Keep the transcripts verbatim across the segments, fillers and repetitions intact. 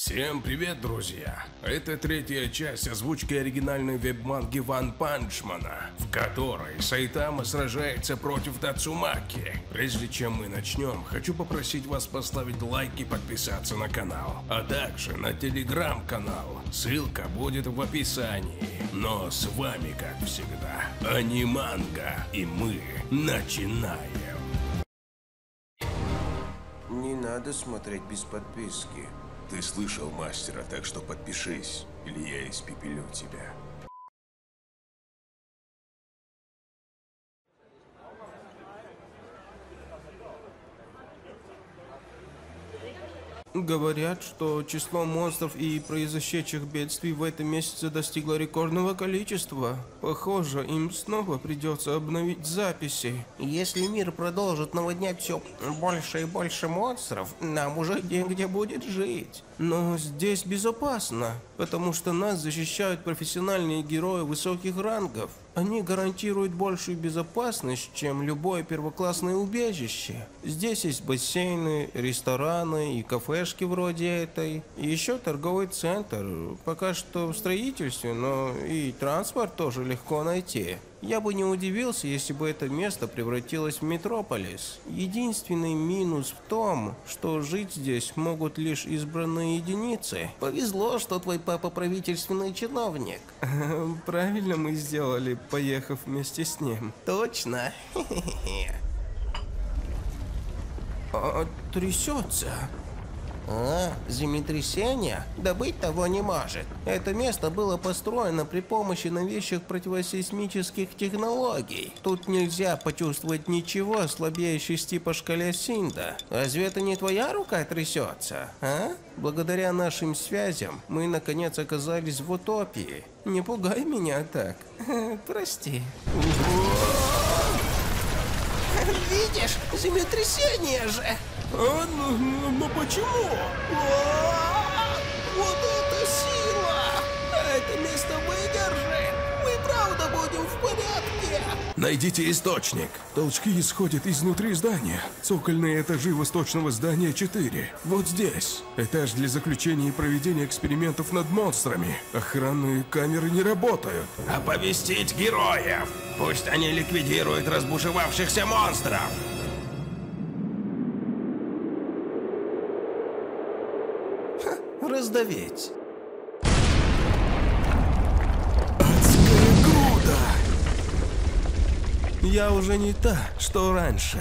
Всем привет, друзья! Это третья часть озвучки оригинальной веб-манги Ван Панчмана, в которой Сайтама сражается против Тацумаки. Прежде чем мы начнем, хочу попросить вас поставить лайк и подписаться на канал, а также на телеграм-канал. Ссылка будет в описании. Но с вами, как всегда, Аниманга, и мы начинаем. Не надо смотреть без подписки. Ты слышал мастера, так что подпишись, или я испепелю тебя. Говорят, что число монстров и произошедших бедствий в этом месяце достигло рекордного количества. Похоже, им снова придется обновить записи. Если мир продолжит наводнять все больше и больше монстров, нам уже негде будет жить. Но здесь безопасно, потому что нас защищают профессиональные герои высоких рангов. Они гарантируют большую безопасность, чем любое первоклассное убежище. Здесь есть бассейны, рестораны и кафешки вроде этой. И еще торговый центр. Пока что в строительстве, но и транспорт тоже легко найти. Я бы не удивился, если бы это место превратилось в метрополис. Единственный минус в том, что жить здесь могут лишь избранные единицы. Повезло, что твой папа правительственный чиновник. Правильно мы сделали, поехав вместе с ним. Точно. А, трясется. А, землетрясение? Да быть того не может. Это место было построено при помощи новейших противосейсмических технологий. Тут нельзя почувствовать ничего слабее шести по шкале Синда. Разве это не твоя рука трясется, а? Благодаря нашим связям мы наконец оказались в утопии. Не пугай меня так. Прости. Видишь, землетрясение же! А, ну, ну, ну почему? Вот это сила! Это место выдержит! Мы правда будем в порядке! Найдите источник. Толчки исходят изнутри здания. Цокольные этажи восточного здания четыре. Вот здесь. Этаж для заключения и проведения экспериментов над монстрами. Охранные камеры не работают. Оповестить героев! Пусть они ликвидируют разбушевавшихся монстров! Раздавить. Адская груда! Я уже не та, что раньше.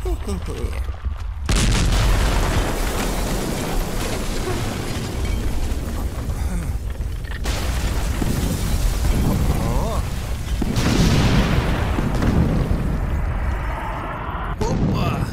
Опа!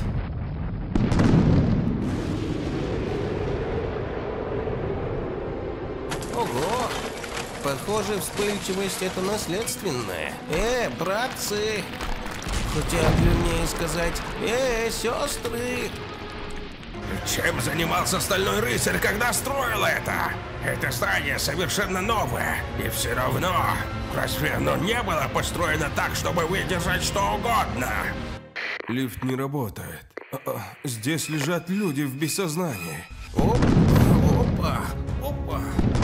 Ого! Похоже, вспыльчивость это наследственная. Э, братцы! Хотя, вернее сказать, э, сестры! Чем занимался Стальной Рыцарь, когда строил это? Это здание совершенно новое, и все равно, разве оно не было построено так, чтобы выдержать что угодно? Лифт не работает. А -а, здесь лежат люди в бессознании. Опа! Опа!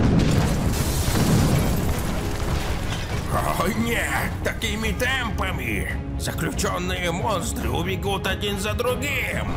О нет, такими темпами заключенные монстры убегут один за другим.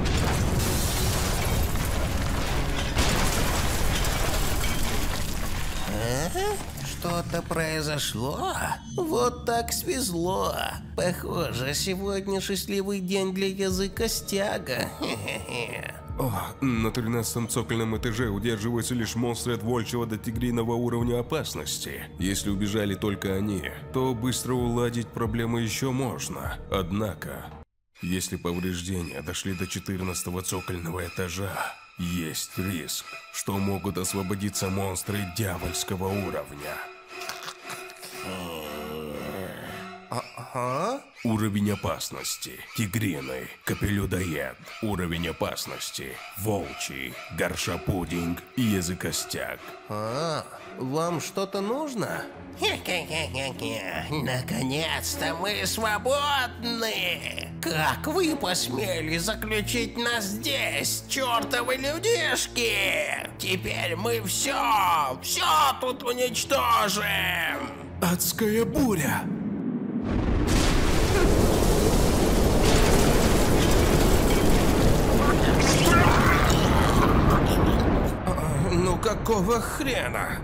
Что-то произошло? Вот так свезло. Похоже, сегодня счастливый день для языка стяга. Хе-хе-хе. О, на тринадцатом цокольном этаже удерживаются лишь монстры от волчьего до тигриного уровня опасности. Если убежали только они, то быстро уладить проблемы еще можно. Однако, если повреждения дошли до четырнадцатого цокольного этажа, есть риск, что могут освободиться монстры дьявольского уровня. А, Ага. Уровень опасности – тигриный, капелюдоед. Уровень опасности – волчий, горшапудинг и языкостяк. А, вам что-то нужно? Хе-хе-хе-хе-хе. Наконец-то мы свободны! Как вы посмели заключить нас здесь, чертовы людишки? Теперь мы все, все тут уничтожим! Адская буря! Ну какого хрена?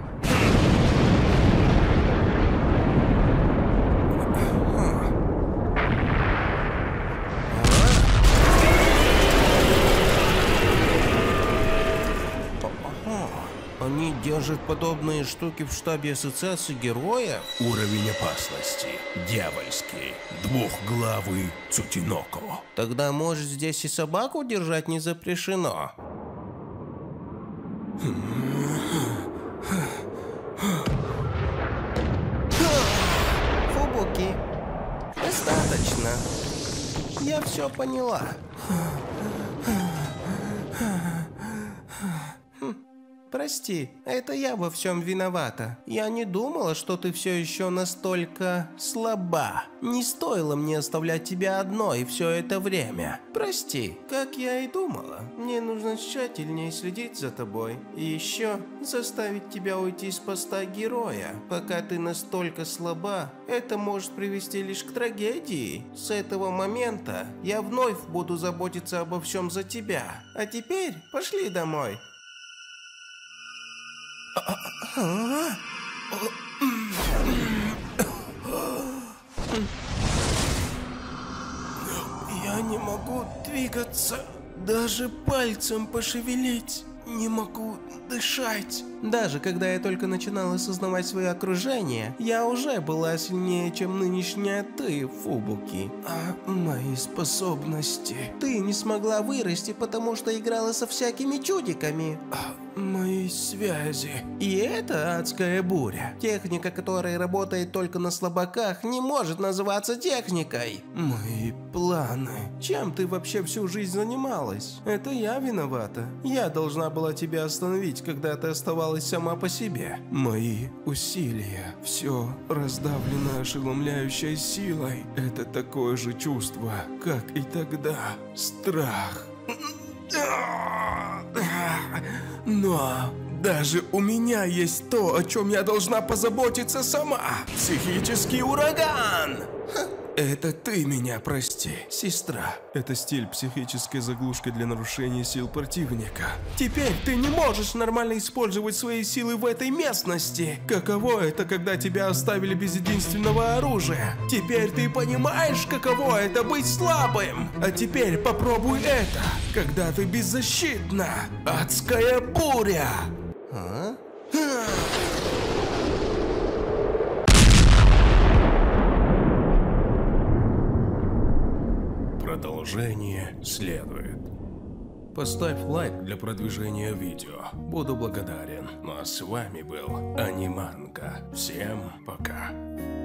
Они держат подобные штуки в штабе ассоциации героев? Уровень опасности – дьявольский, двухглавый Цутиноко. Тогда, может, здесь и собаку держать не запрещено? Фубуки, достаточно. Я все поняла. Прости, это я во всем виновата. Я не думала, что ты все еще настолько слаба. Не стоило мне оставлять тебя одной все это время. Прости, как я и думала. Мне нужно тщательнее следить за тобой. И еще заставить тебя уйти с поста героя. Пока ты настолько слаба, это может привести лишь к трагедии. С этого момента я вновь буду заботиться обо всем за тебя. А теперь пошли домой. Я не могу двигаться, даже пальцем пошевелить. Не могу дышать. Даже когда я только начинала осознавать свое окружение, я уже была сильнее, чем нынешняя ты, Фубуки. А мои способности... Ты не смогла вырасти, потому что играла со всякими чудиками. А мои связи... И это адская буря. Техника, которая работает только на слабаках, не может называться техникой. Мои планы... Чем ты вообще всю жизнь занималась? Это я виновата. Я должна была тебя остановить, когда ты оставалась сама по себе. Мои усилия, все раздавлено ошеломляющей силой. Это такое же чувство, как и тогда. Страх. Но даже у меня есть то, о чем я должна позаботиться сама. Психический ураган. Это ты меня прости, сестра. Это стиль психической заглушки для нарушения сил противника. Теперь ты не можешь нормально использовать свои силы в этой местности. Каково это, когда тебя оставили без единственного оружия? Теперь ты понимаешь, каково это быть слабым. А теперь попробуй это, когда ты беззащитна. Адская буря. А? Продолжение следует. Поставь лайк для продвижения видео. Буду благодарен. Ну а с вами был Аниманка. Всем пока.